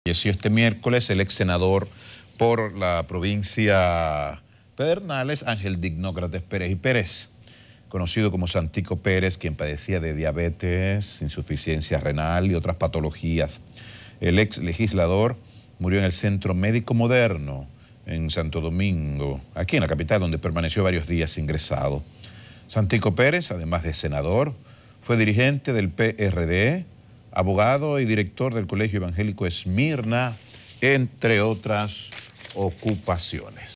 Falleció este miércoles el ex senador por la provincia Pedernales, Ángel Dignócrates Pérez y Pérez, conocido como Santico Pérez, quien padecía de diabetes, insuficiencia renal y otras patologías. El ex legislador murió en el Centro Médico Moderno en Santo Domingo, aquí en la capital, donde permaneció varios días ingresado. Santico Pérez, además de senador, fue dirigente del PRD, abogado y director del Colegio Evangélico Esmirna, entre otras ocupaciones.